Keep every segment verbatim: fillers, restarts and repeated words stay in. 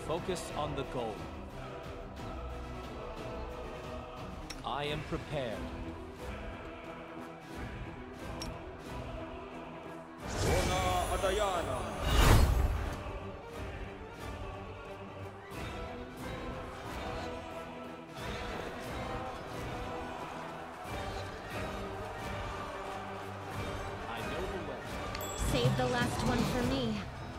Focus on the goal. I am prepared. Zona Adayana. I know the way. Save the last one for me.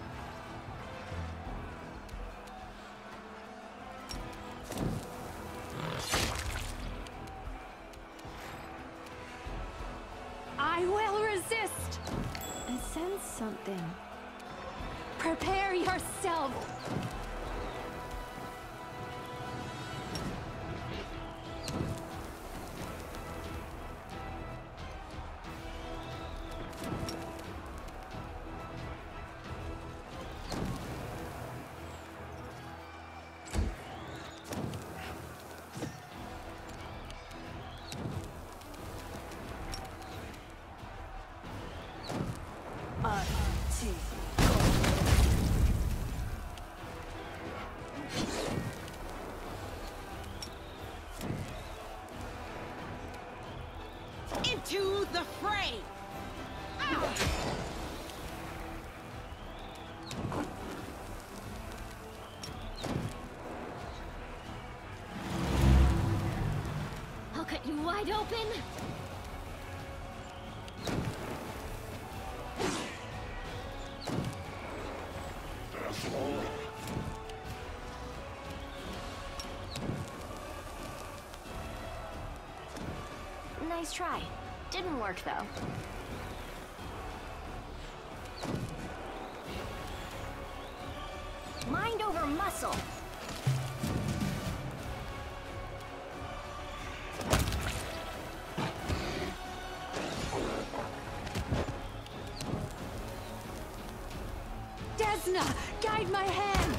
I will resist! I sense something. Prepare yourself! Into the fray! Ow! I'll cut you wide open! Nice try. Didn't work, though. Mind over muscle. Desna, guide my hand!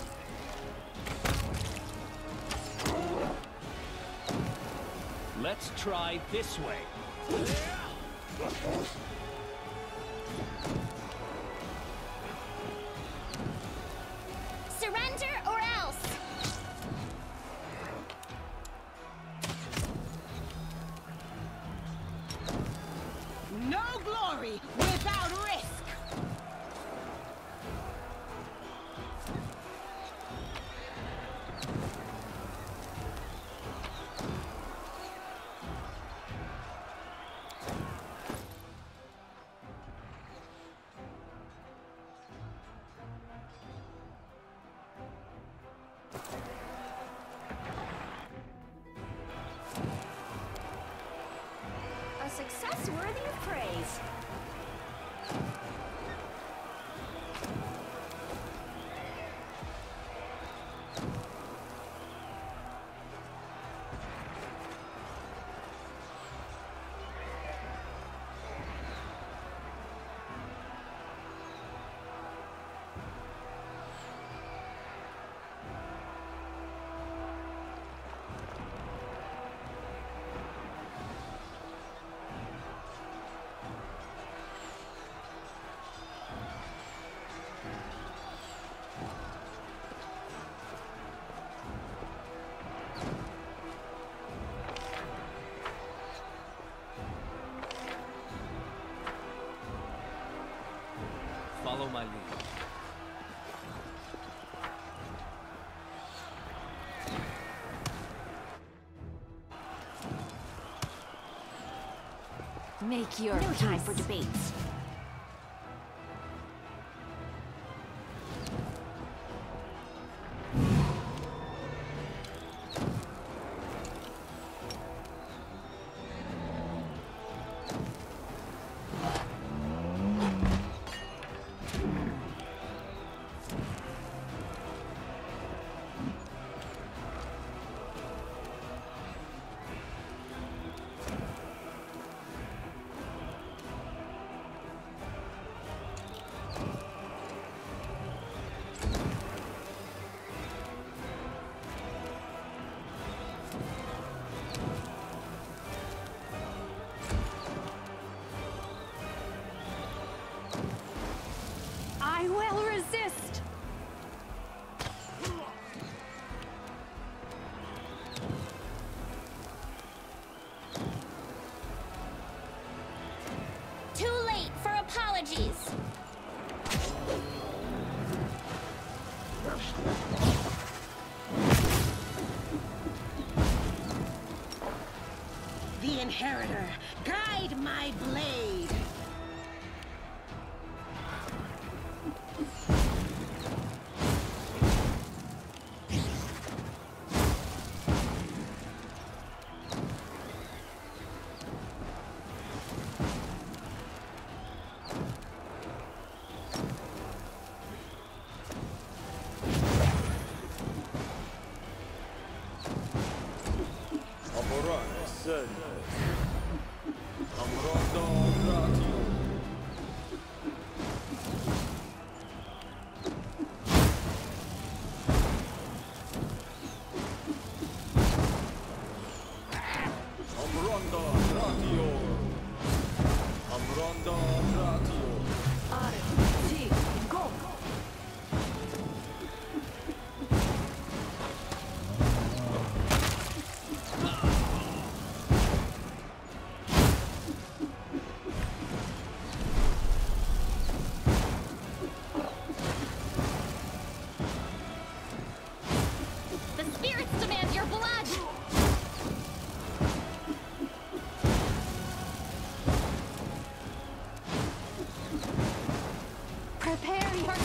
Let's try this way. Surrender or else! No glory without risk! A success worthy of praise. Follow my lead. Make your no time for debates. the inheritor. Guide my blade. Amorane sende. Amrondo gratio. Amrondo gratio. Amrondo gratio. Arti, go! The spirits demand your blood! Prepare your...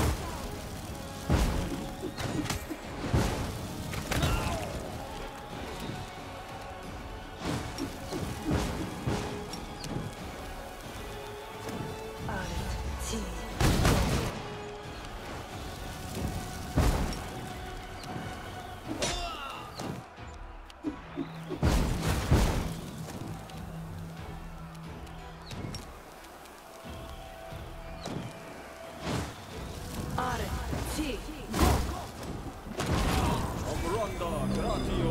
Arti. Arti. Amrondo gratio.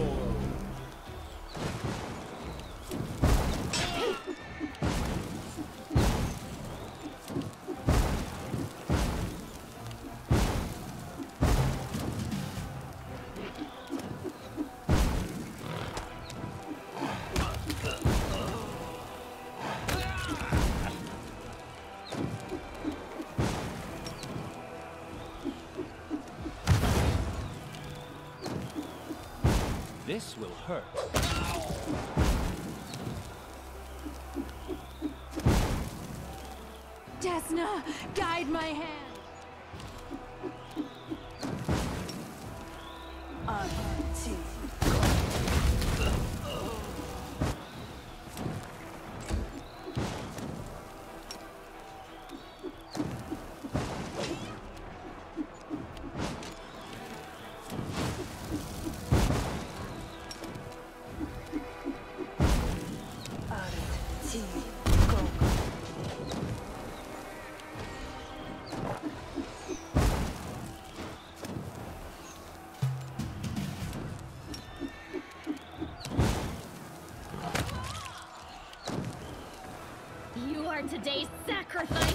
This will hurt. Desna, guide my hand! Arti. Arti. Go. You are today's sacrifice!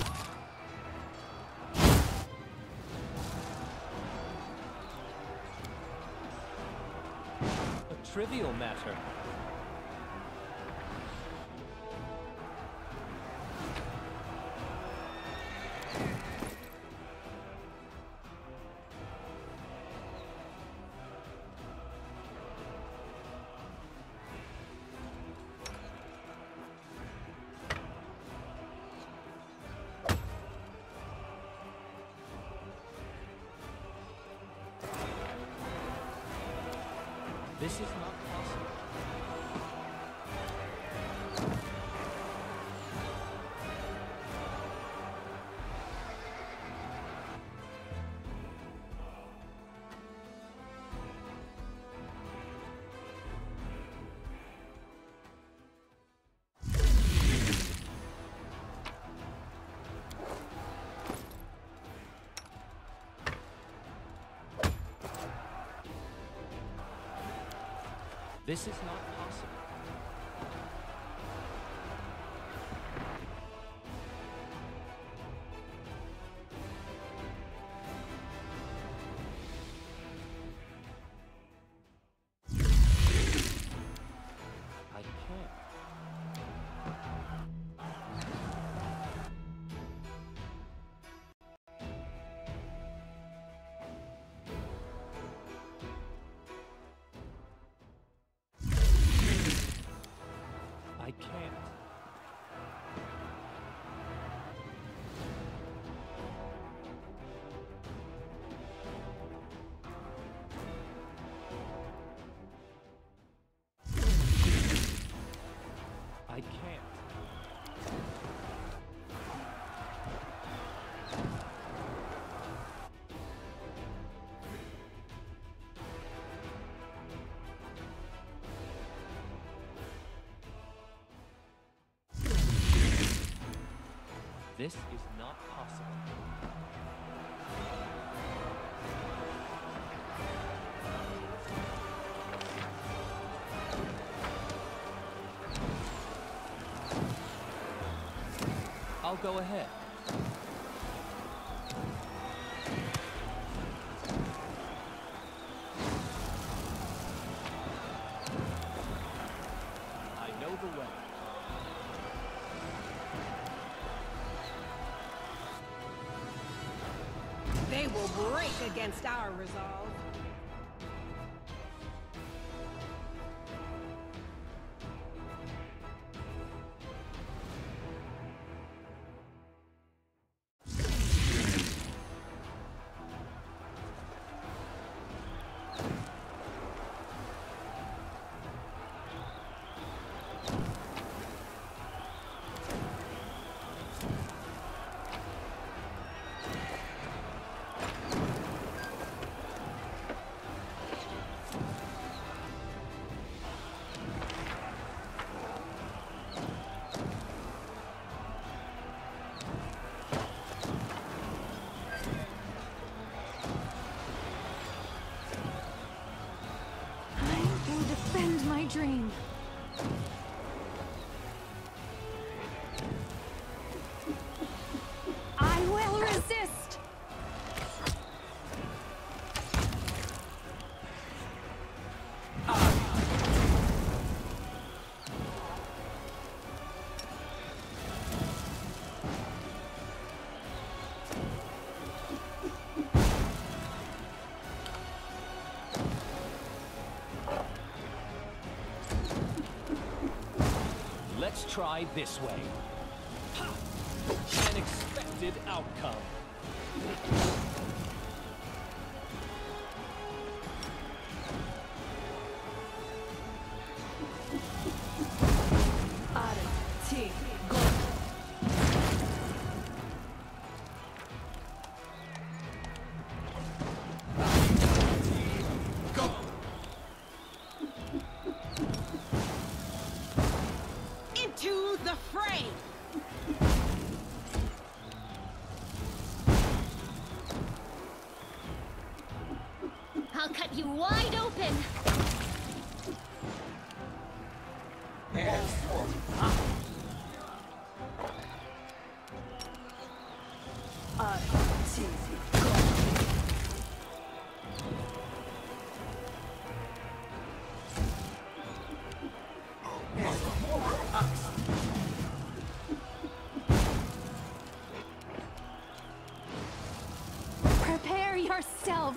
A trivial matter. This is not possible. This is not possible. I can't. This is not possible. I'll go ahead. I know the way. They will break against our resolve. Defend my dream. I will resist. Let's try this way. Ha! An expected outcome. Into the fray! I'll cut you wide open. Prepare yourself.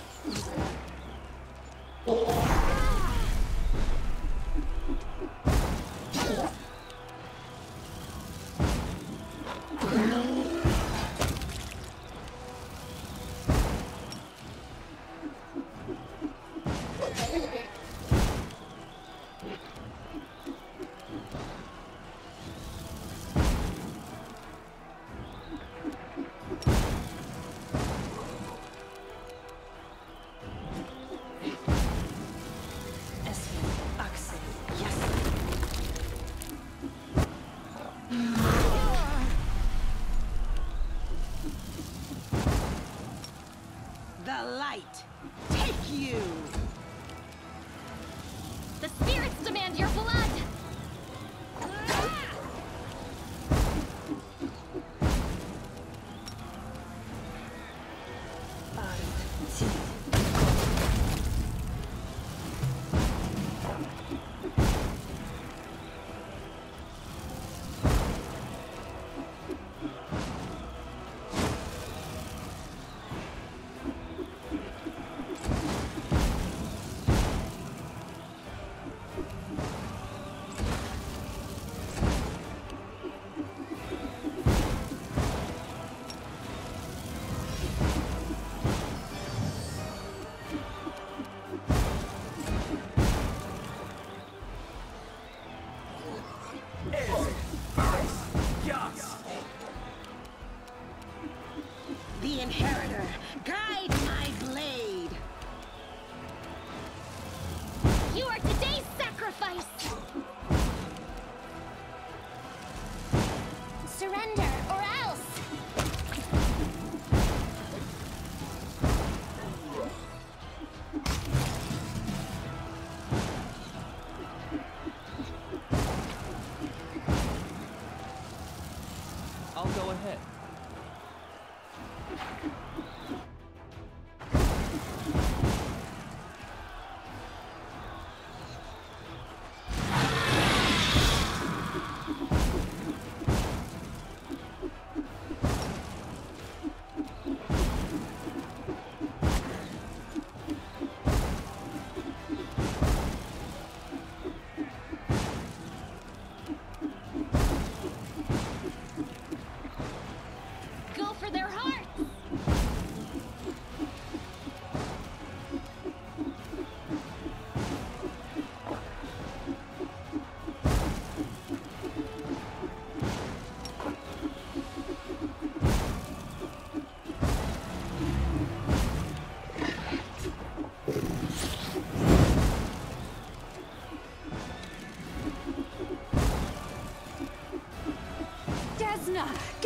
The light, take you! The spirits demand your blood. The Inheritor, guide my blade! You are today's sacrifice. Surrender or else.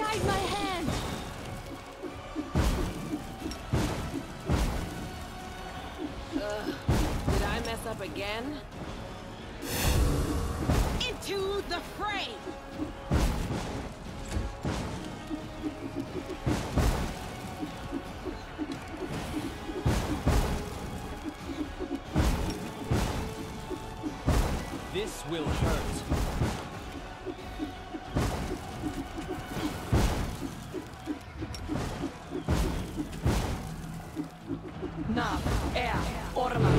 Guide my hand! Ugh. Did I mess up again? Into the fray! This will hurt. Na, er, orma.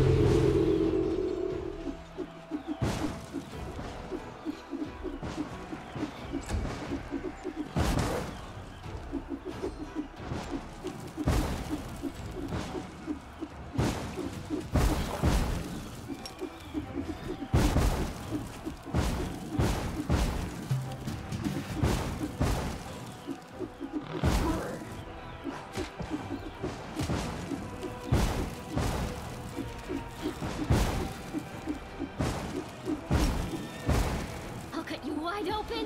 I'll cut you wide open!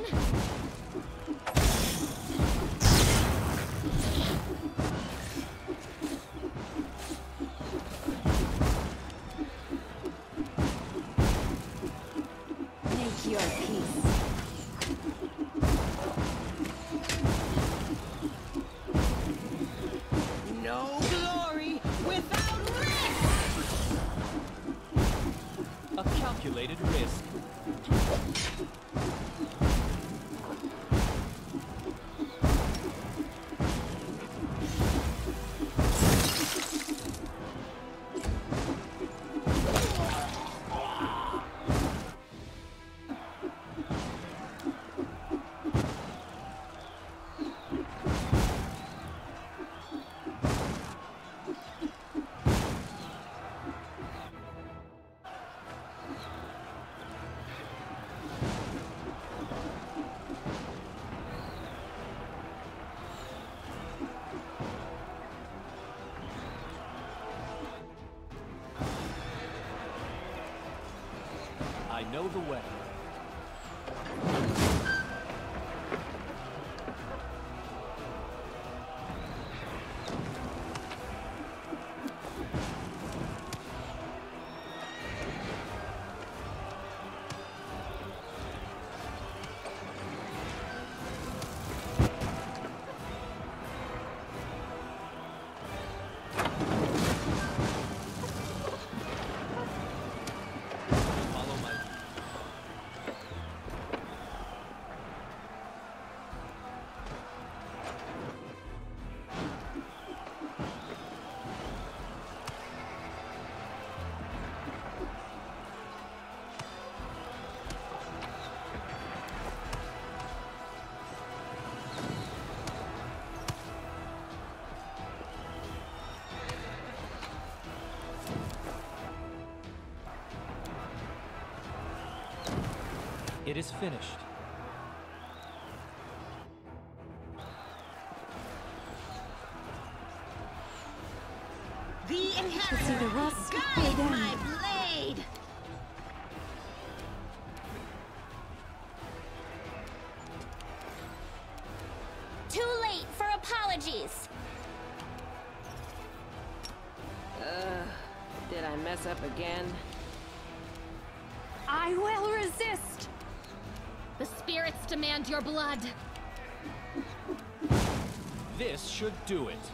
Make your peace. No glory without risk! A calculated risk. I know the way. Follow my It is finished. The inheritor! either us or Guide them. my blade! Too late for apologies! Ugh. Did I mess up again? I will resist! The spirits demand your blood. This should do it.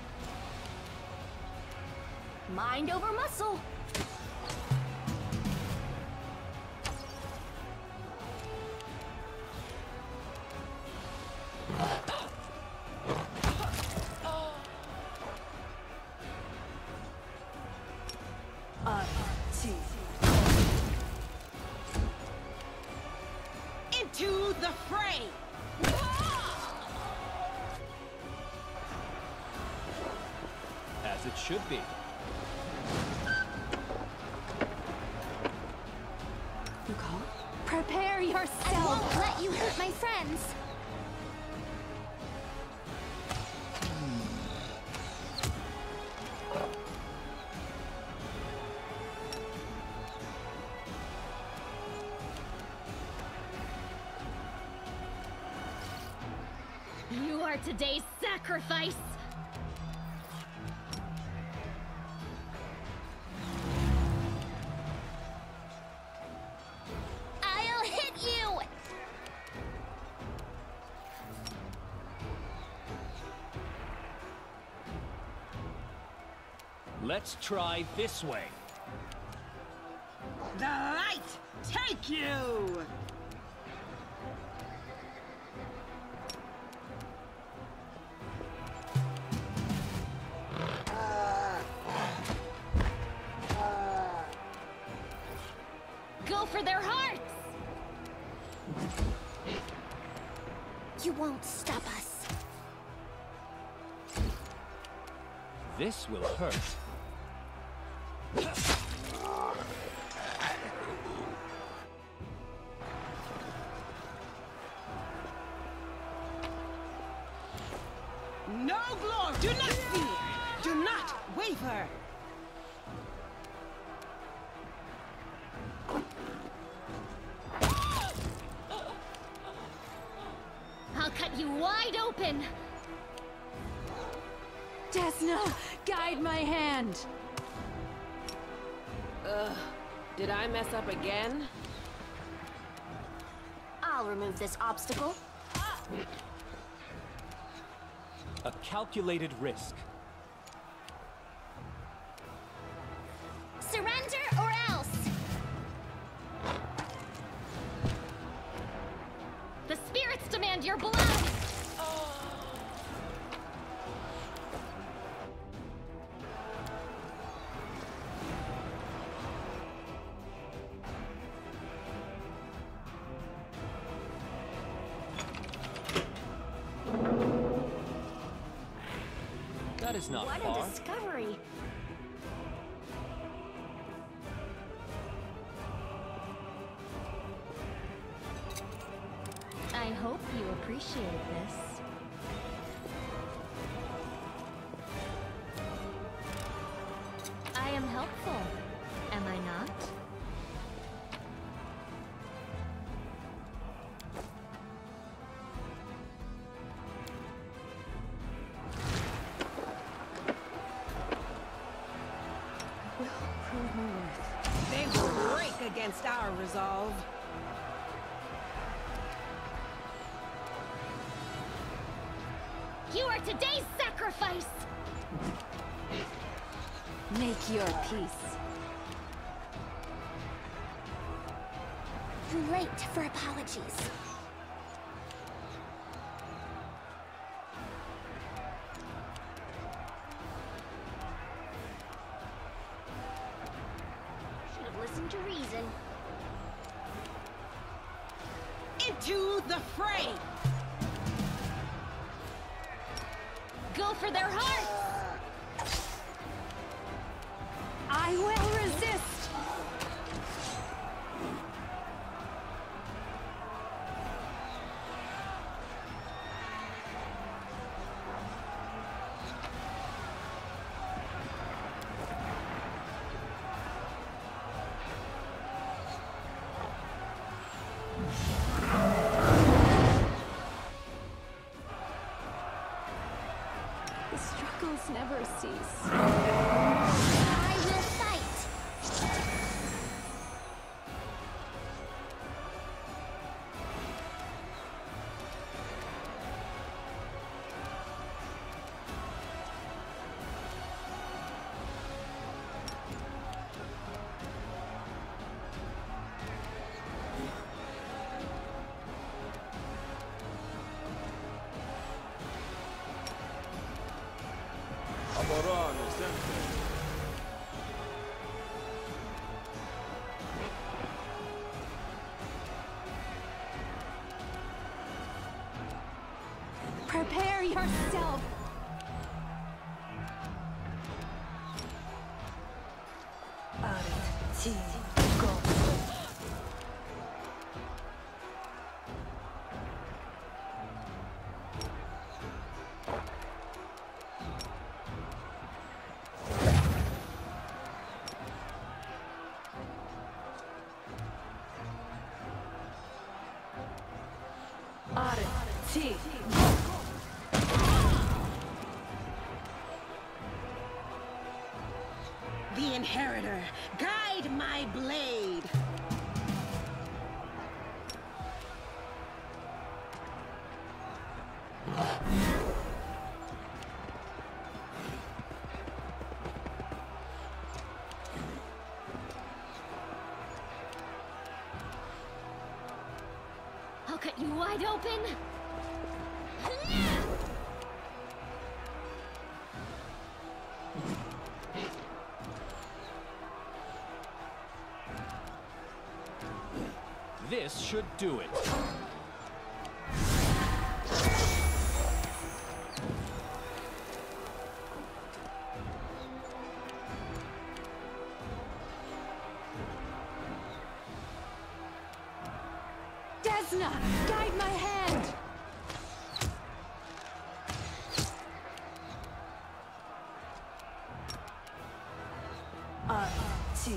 Mind over muscle. Into the fray! As it should be. You call? Prepare yourself! I won't let you hurt my friends! are today's sacrifice! I'll hit you! Let's try this way. The light take you! Go for their hearts! You won't stop us. This will hurt. No glory! Do not fear! Do not waver! I'll cut you wide open! Desna, guide my hand! Ugh, did I mess up again? I'll remove this obstacle. A calculated risk. Surrender or else! The spirits demand your blood! That is not What far. a discovery! I hope you appreciate this. I am helpful, am I not? Prove my worth. They will break against our resolve. You are today's sacrifice! Make your peace. Too late for apologies. Should have listened to reason. Into the fray! Go for their hearts! I will resist! The struggles never cease. I will fight! Aborane sempre. Prepare yourself! made! I'll cut you wide open. This should do it. Desna, guide my hand. Uh, see.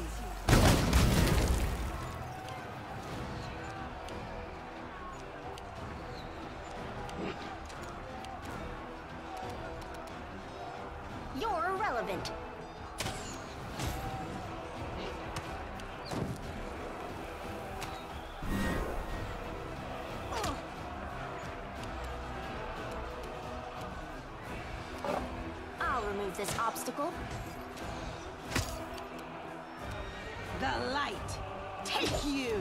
You're irrelevant. I'll remove this obstacle. The light! Take you!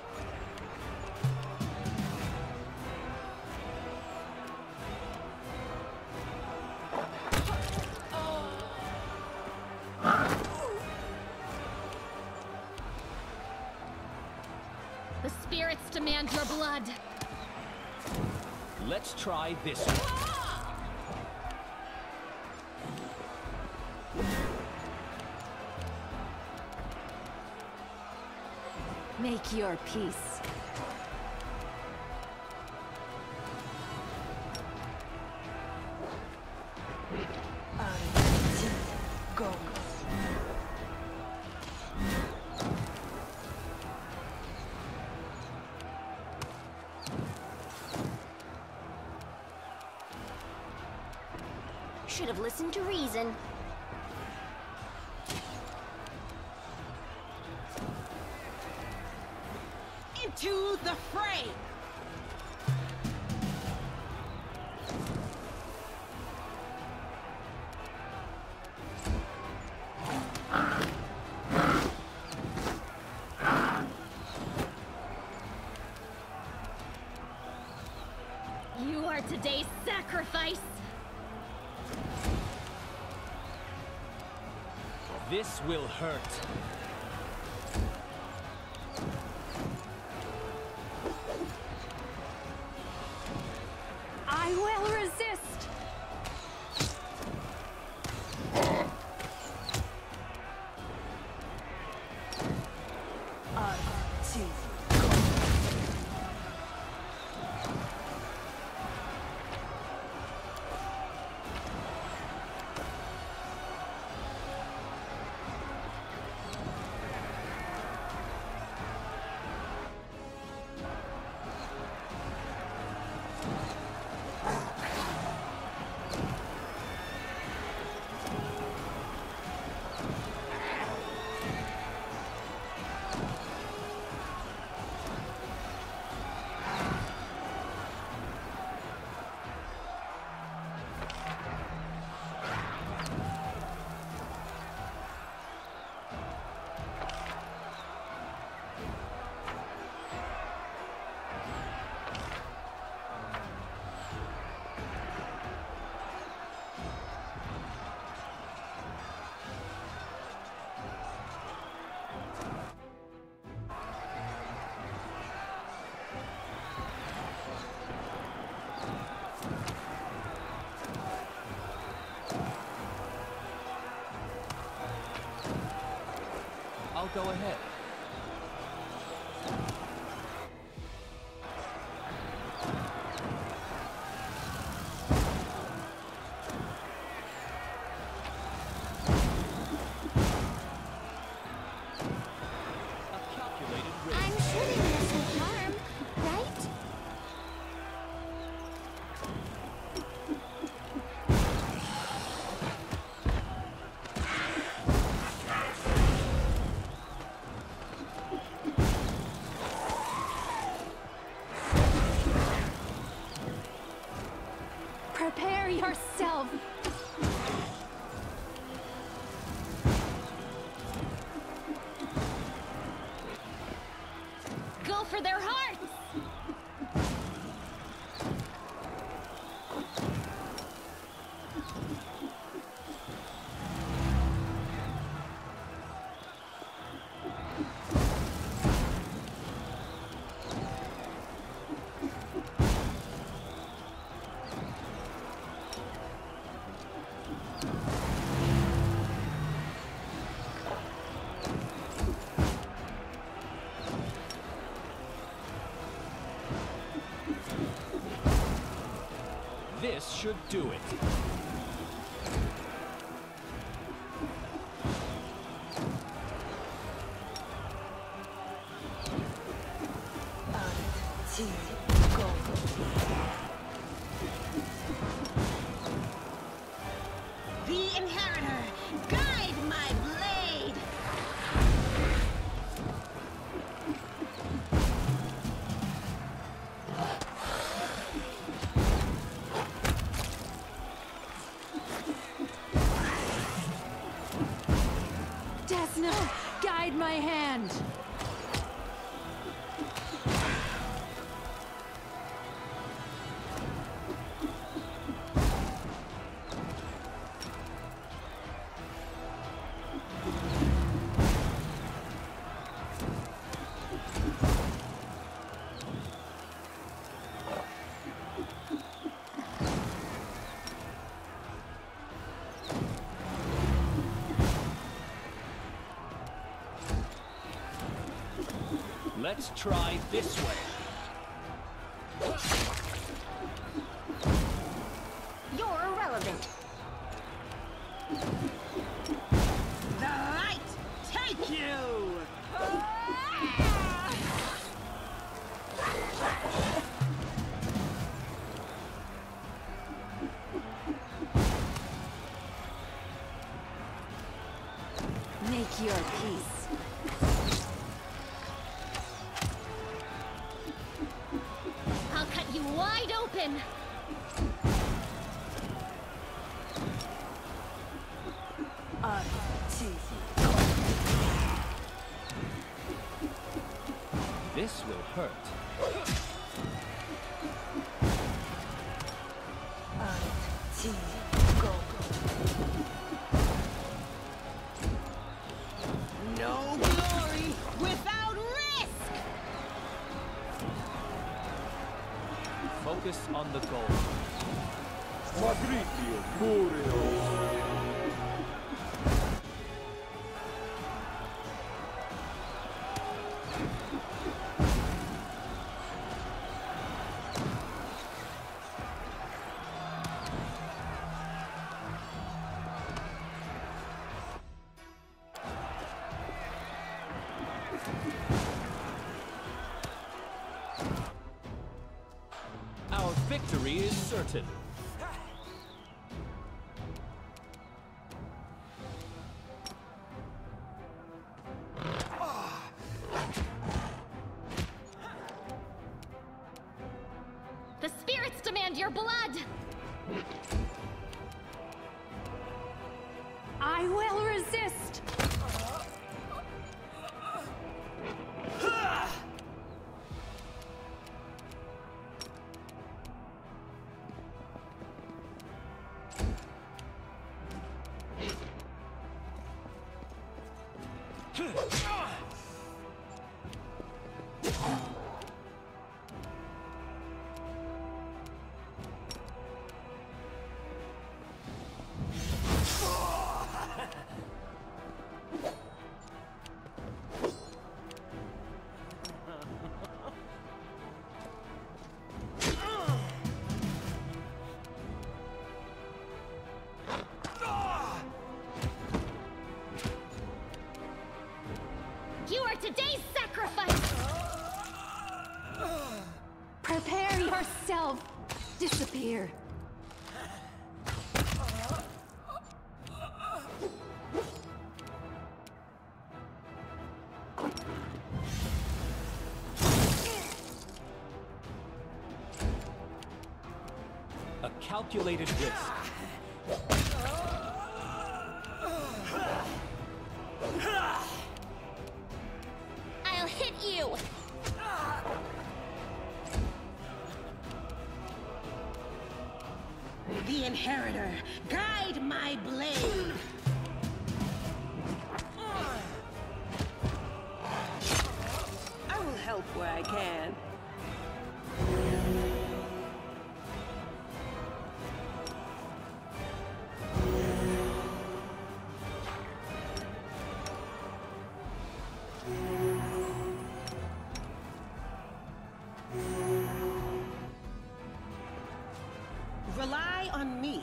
The spirits demand your blood. Let's try this one. Make your peace. Go. Should have listened to reason. Into the fray! You are today's sacrifice. This will hurt. I will resist. Uh, see. I'll go ahead. A calculated risk. I'm shooting this with harm, right? yourself! Go for their hearts! This should do it. Two, go. The Inheritor, guide my blade! Desna, guide my hand! Let's try this way. You're irrelevant. The light take you! Make your peace. I'll cut you wide open! Archie. This will hurt. Archie, go. No glory without risk! Focus on the goal. Magritio, Muriel. Our victory is certain. The spirits demand your blood! I will resist! You are today's sacrifice! Prepare yourself! Disappear! A calculated risk. inheritor, guide my blade. I will help where I can. Rely on me.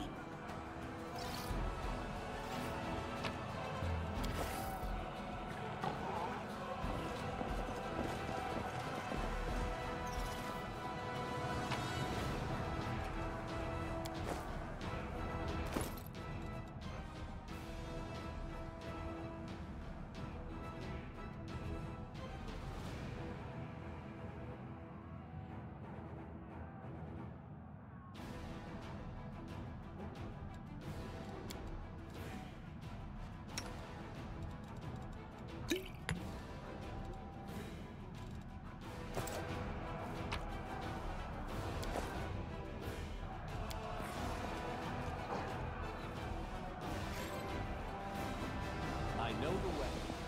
I know the way.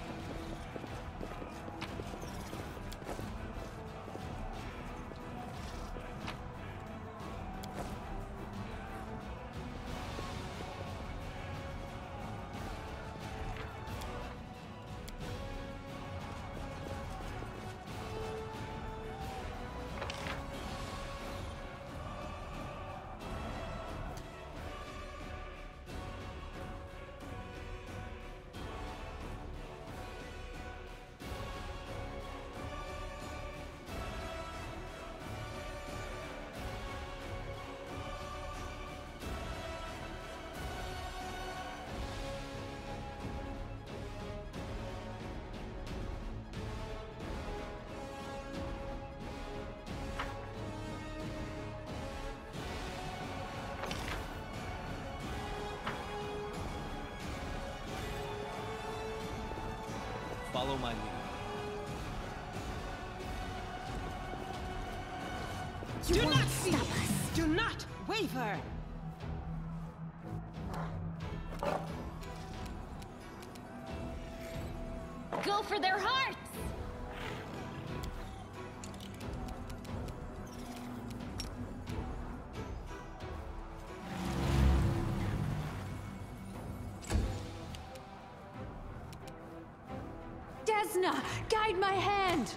Follow my lead. You Do won't not fear. stop us. Do not waver. Go for their hearts! Desna, guide my hand!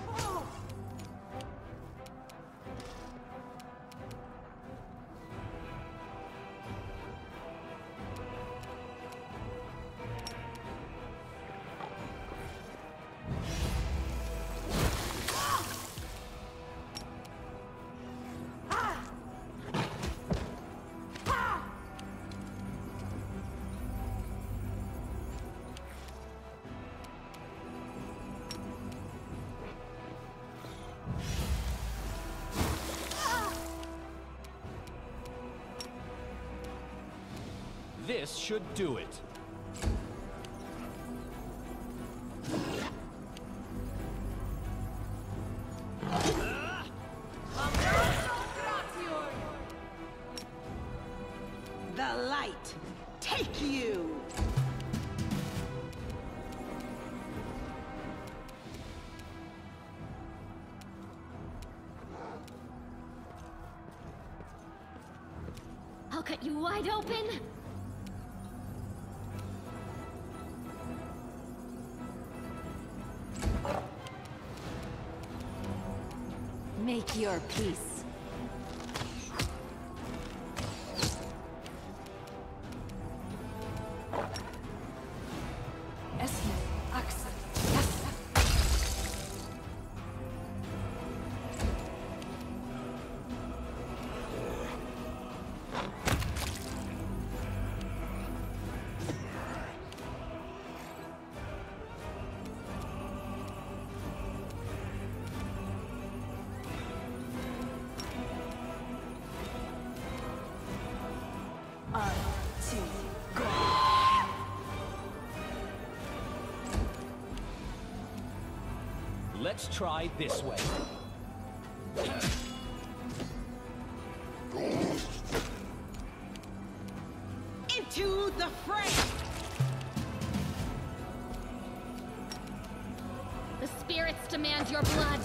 This should do it. The light, take you! I'll cut you wide open! Make your peace. Esme, Axel, Let's try this way. To the fray! The spirits demand your blood.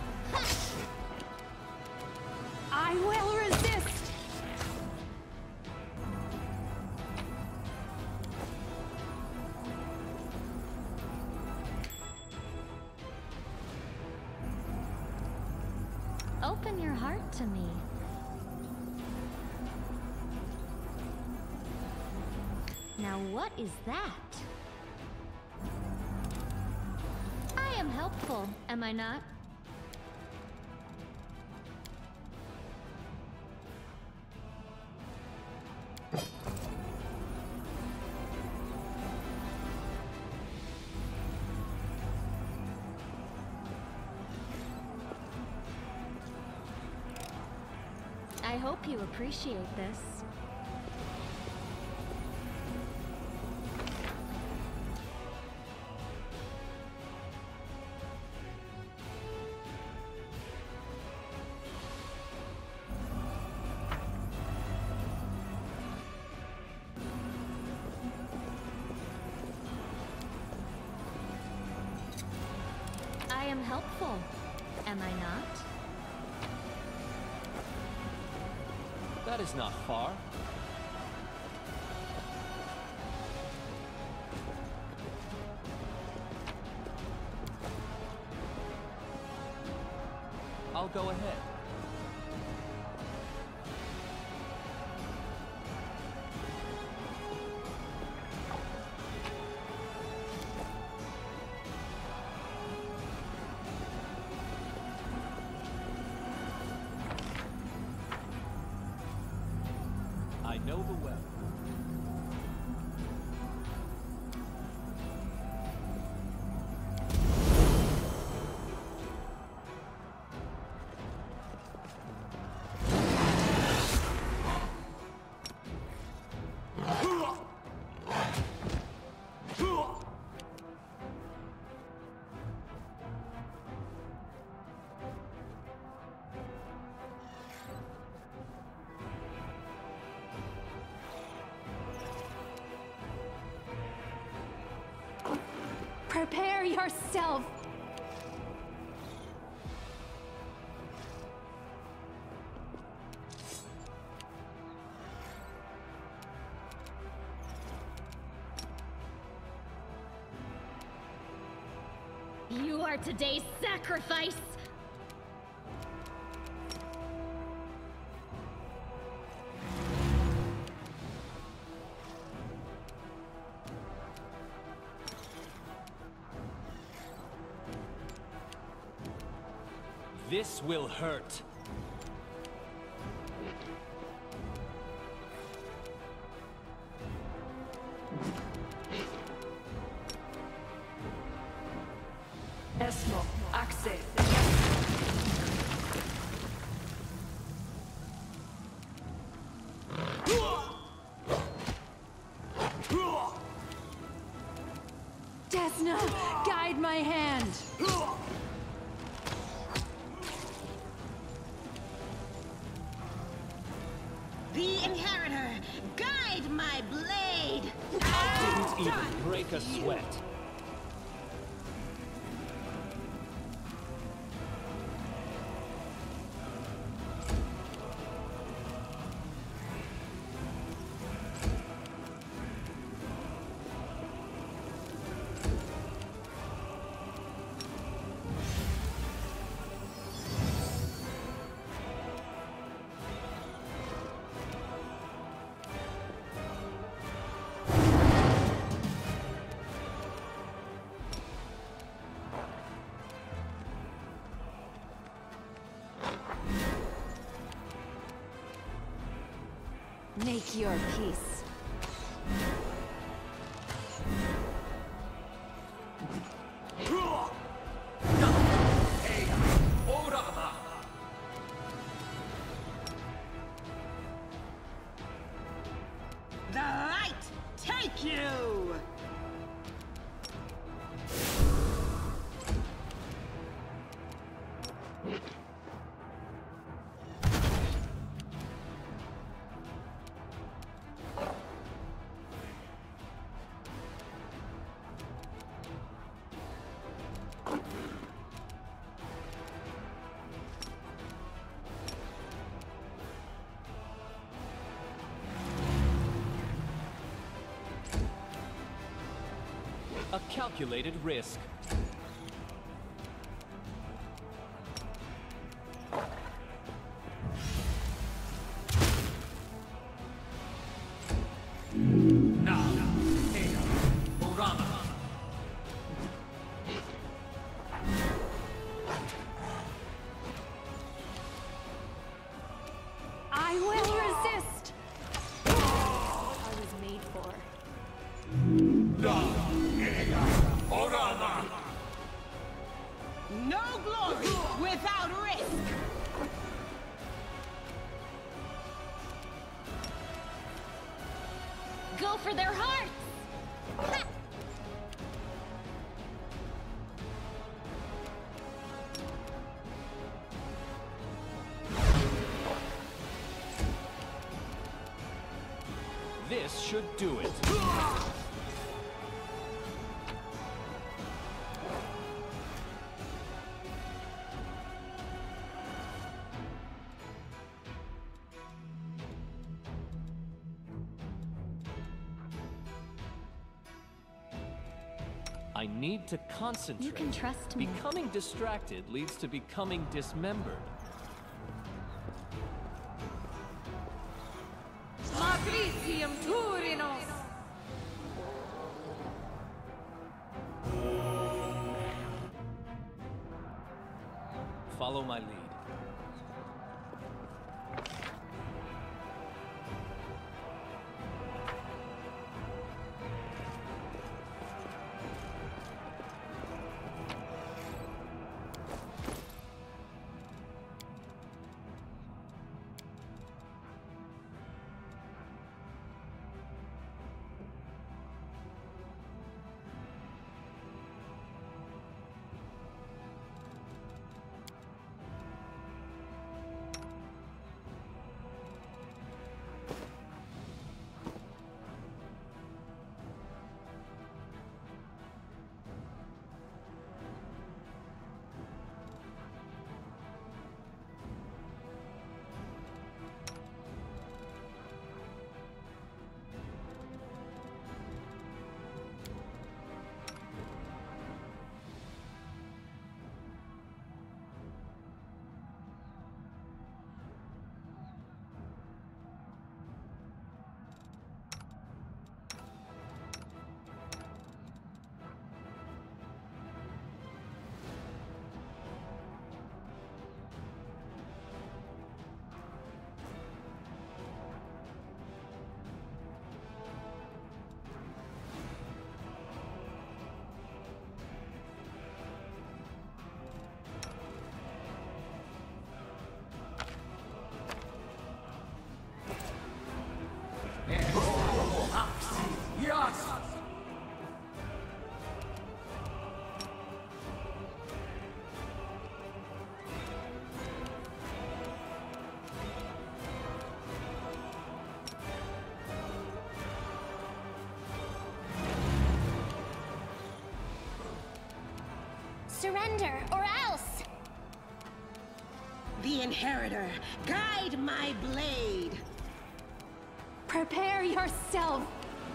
I will resist! Open your heart to me. Now what is that? I am helpful, am I not? I hope you appreciate this. I am helpful, am I not? That is not far. I'll go ahead. I know the well. Prepare yourself! You are today's sacrifice! This will hurt. Esmo, access. Desna, guide my hand! The Inheritor, guide my blade! I didn't even break a sweat. Make your peace. The light take you! A calculated risk. I will resist! What I was made for. No glory without risk! Go for their hearts! Ha! This should do it. I need to concentrate. You can trust me. Becoming distracted leads to becoming dismembered. Matricium Turinos! Follow my lead. Surrender, or else! The Inheritor, guide my blade! Prepare yourself!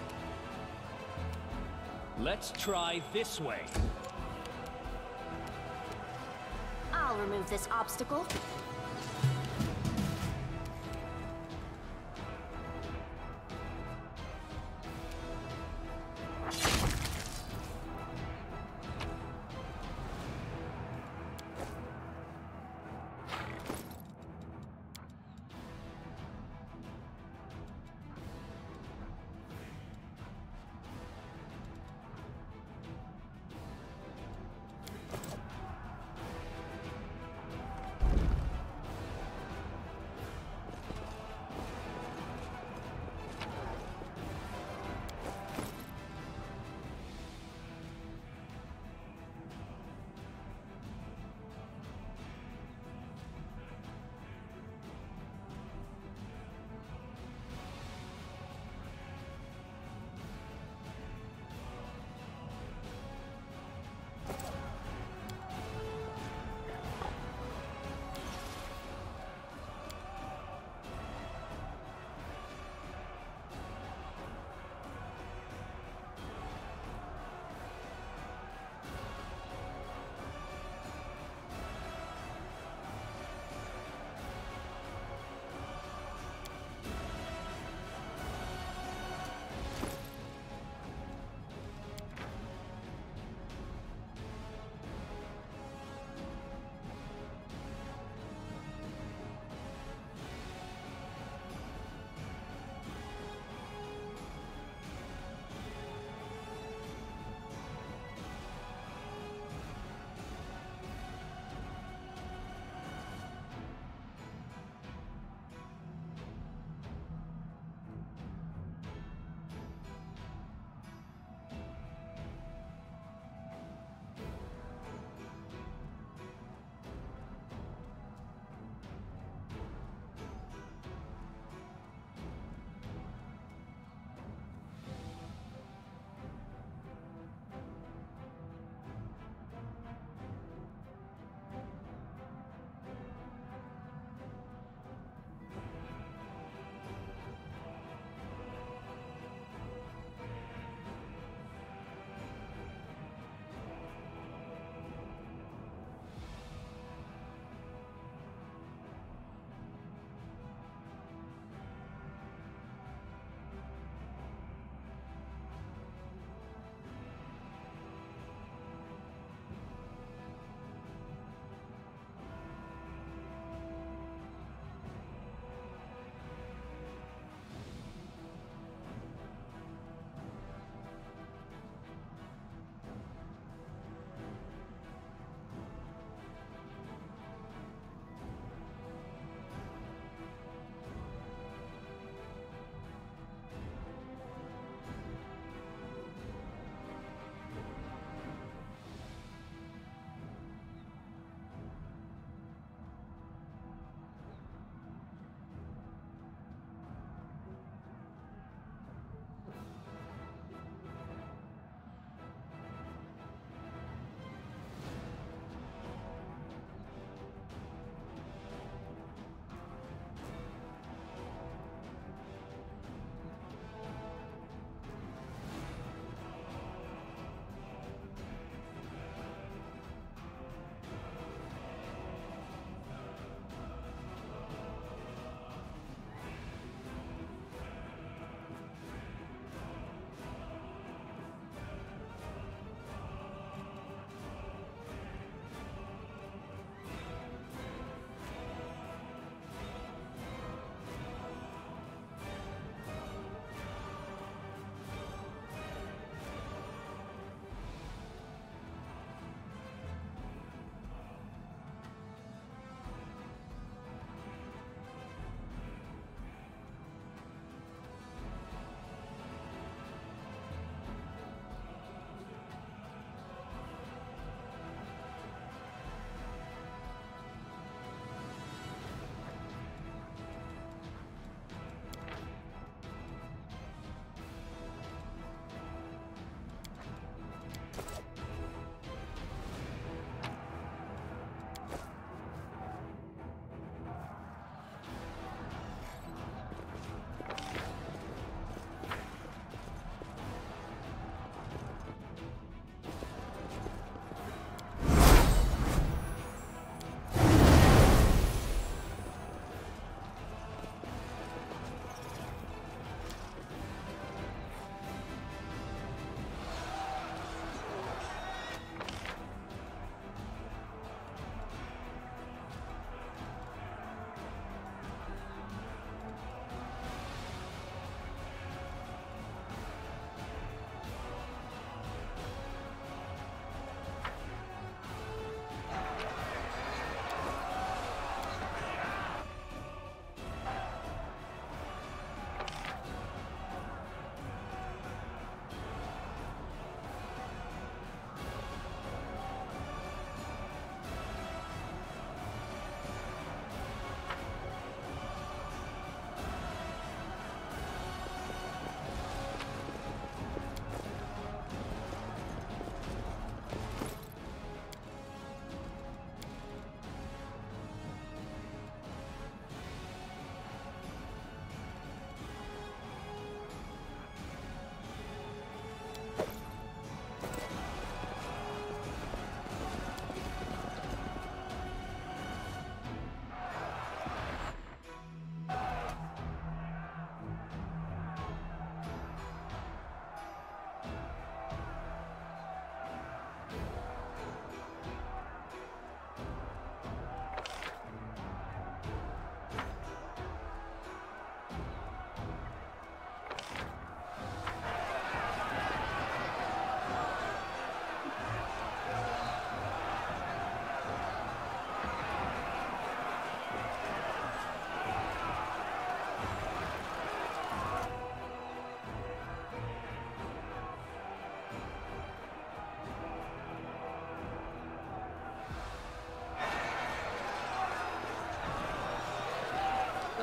Let's try this way. I'll remove this obstacle.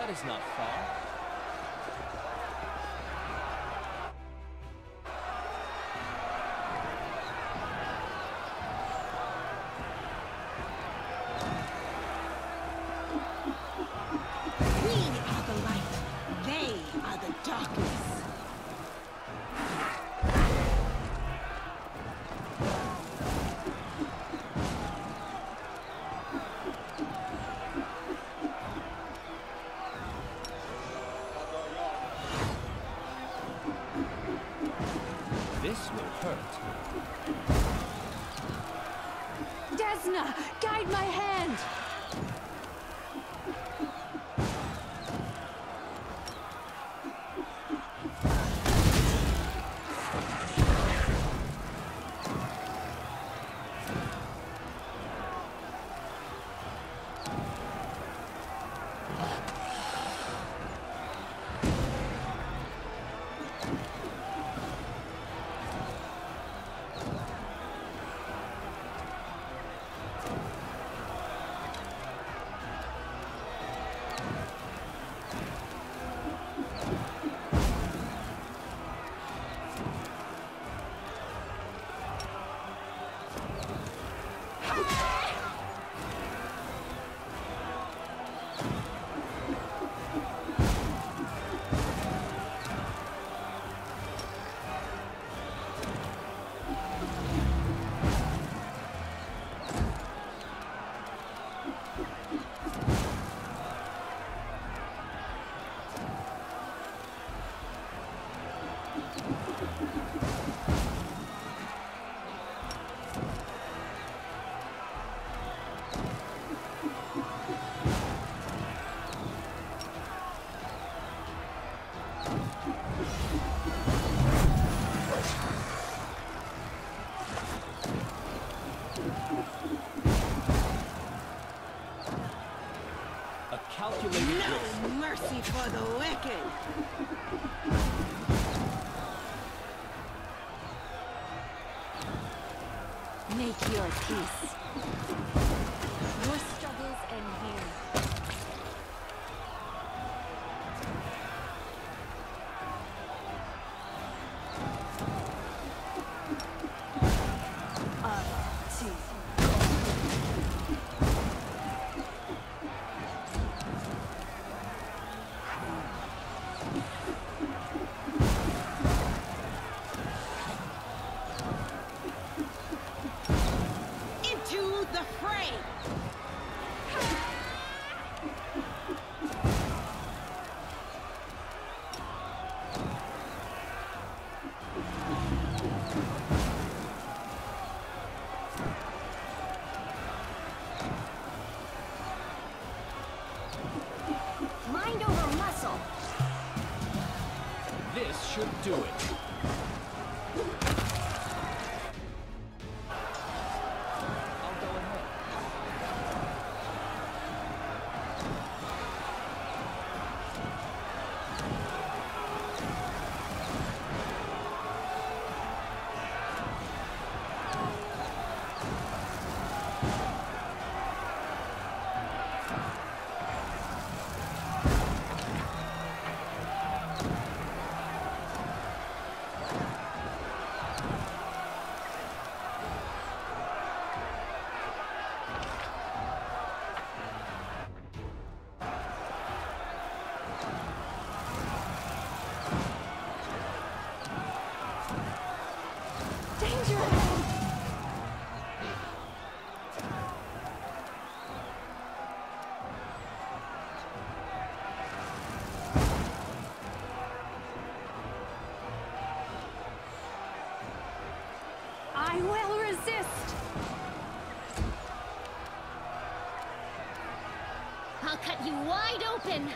That is not far. We are the light. They are the darkness. This will hurt. Desna, guide my hand! A calculated risk. No mercy for the wicked. Make your peace. Your struggles end here. Up to Into the fray. mind over muscle. This should do it. I'll go ahead. Danger ahead! I will resist! I'll cut you wide open!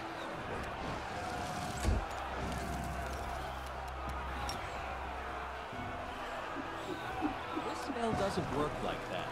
This spell doesn't work like that.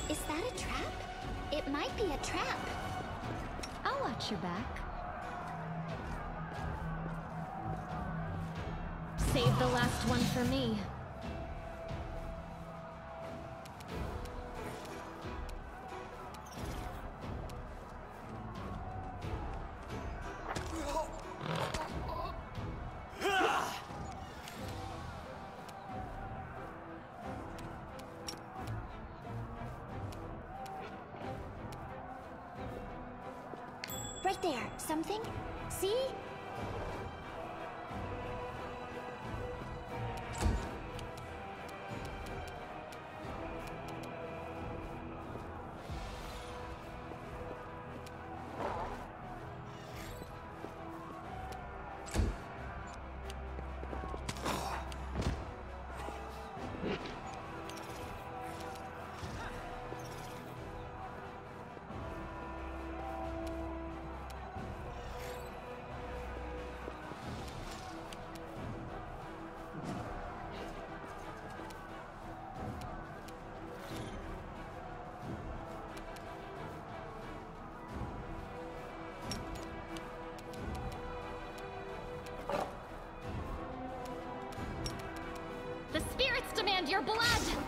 Is that a trap? It might be a trap. I'll watch your back. Save the last one for me. Right there. Something? See? The spirits demand your blood!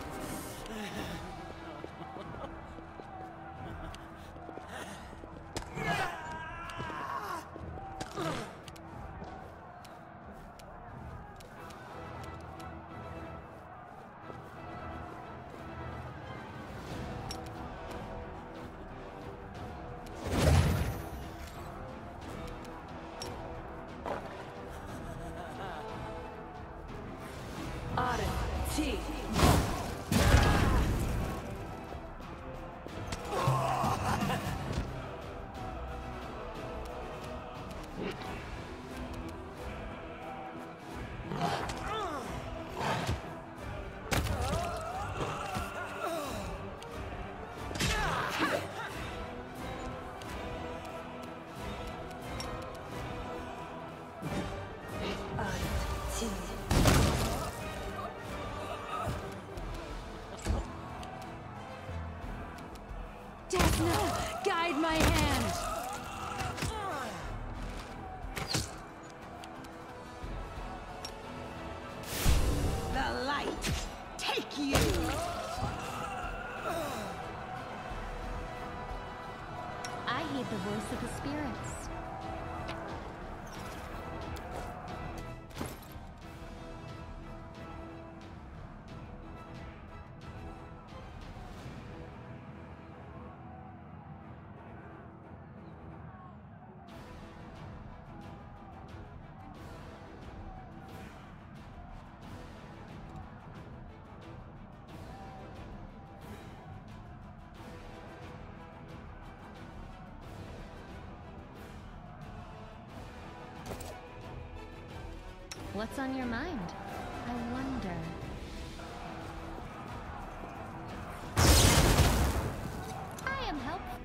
T. Desna, guide my hand! The light, take you! I heed the voice of the spirits. What's on your mind? I wonder. I am helpful.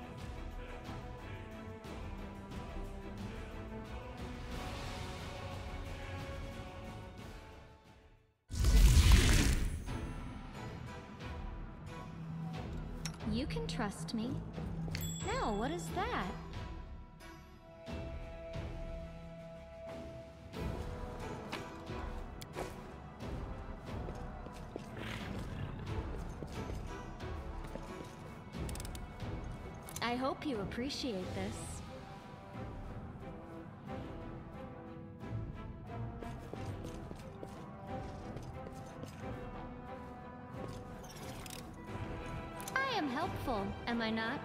You can trust me. Now, what is that? I hope you appreciate this. I am helpful, am I not?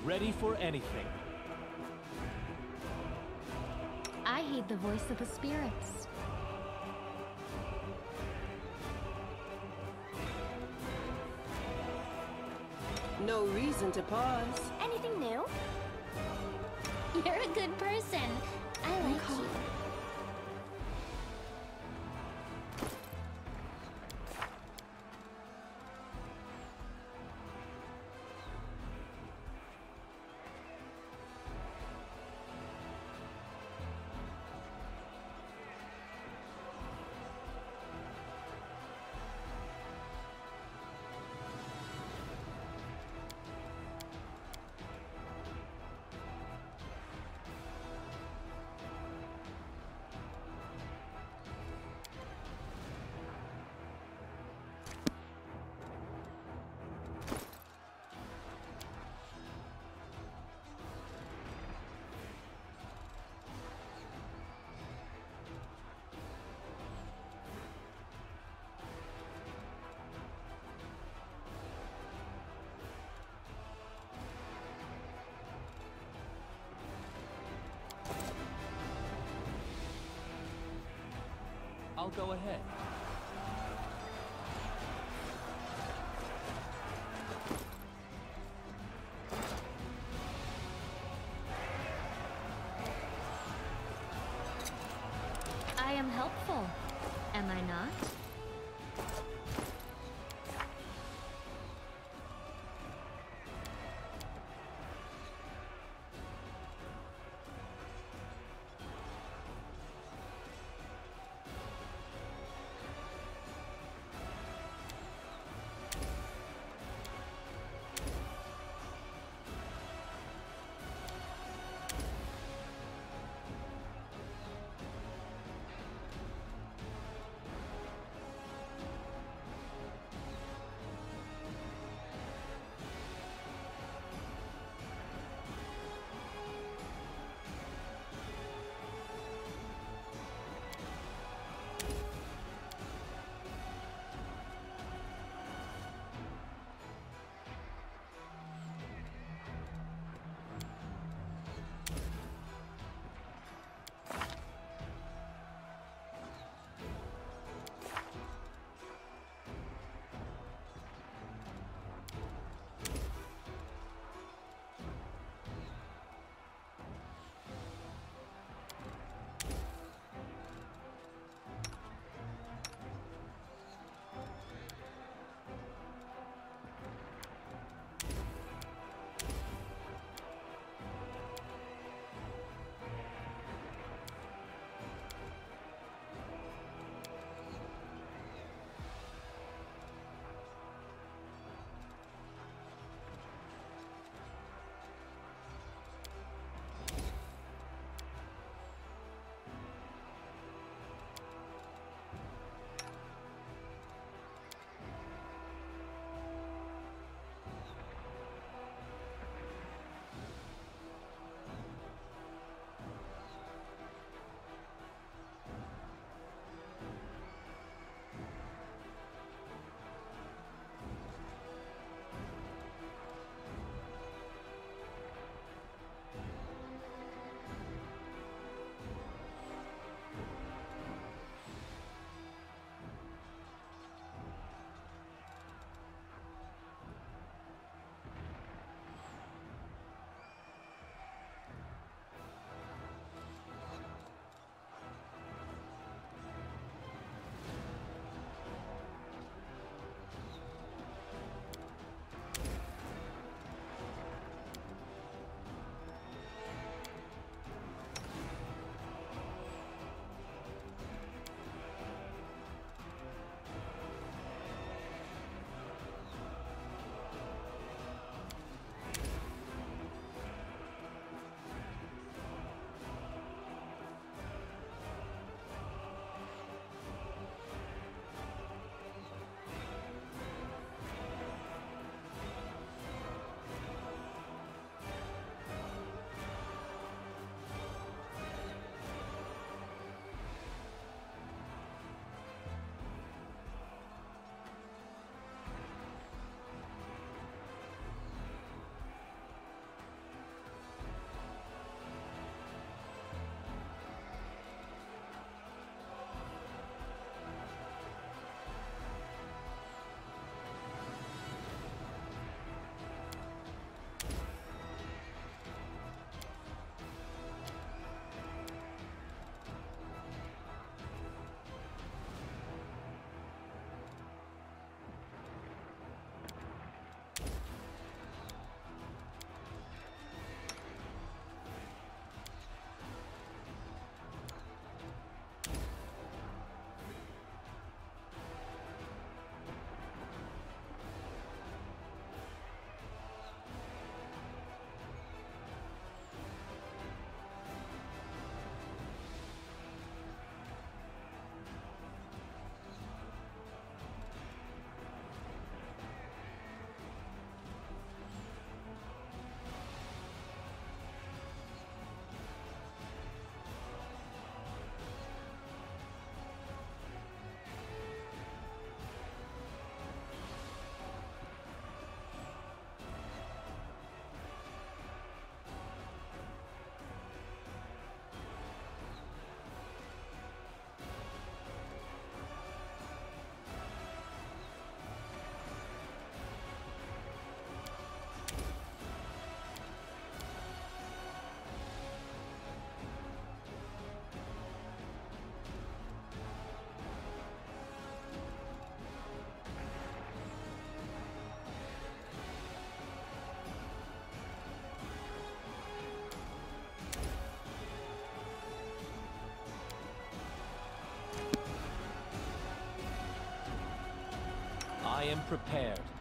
Ready for anything. I heed the voice of the spirits. No reason to pause. Anything new? You're a good person. I like you. I'll go ahead. I am helpful, am I not? I am prepared.